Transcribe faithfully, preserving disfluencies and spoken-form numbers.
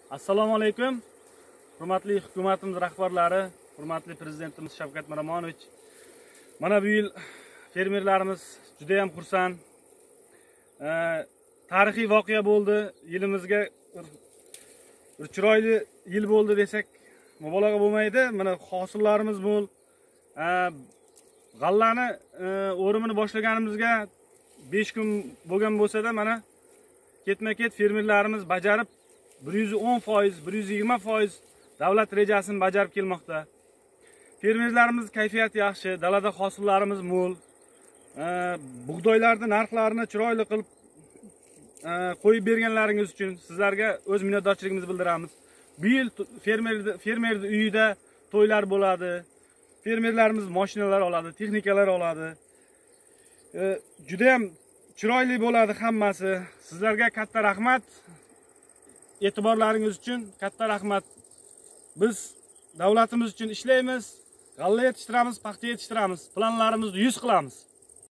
Assalomu alaykum. Hurmatli hukumatimiz rahbarlari, hurmatli prezidentimiz Shavkat Miromonovich. Mana bu yil fermerlarimiz juda ham xursand. Tarixiy voqea bo'ldi. Yilimizga bir chiroyli yil bo'ldi desak mubolag'a bo'lmaydi. Mana hosillarimiz mo'l. G'allani o'rimini boshlaganimizga besh kun bo'lgan bo'lsa-da, mana ketma-ket fermerlarimiz bajarib bir yuz o'n foiz, bir yuz yigirma foiz davlat rejasini bajarib kelmoqda. Fermerlarimiz kayfiyati yaxshi, dalada hosillarimiz mo'l. Bug'doylarning narxlarini chiroyli qilib qo'yib berganlaringiz uchun sizlarga o'z minnatdorchiligimizni bildiramiz. Bu yil fermer fermerning uyida to'ylar bo'ladi. Fermerlarimiz mashinalar oladi, texnikalar oladi. Juda ham chiroyli bo'ladi hammasi. Sizlarga katta rahmat. E'tiborlaringiz uchun katta rahmat. Biz davlatimiz uchun ishlaymiz, g'alla yetishtiramiz, paxta yetishtiramiz. Planlarimizni yuz qilamiz.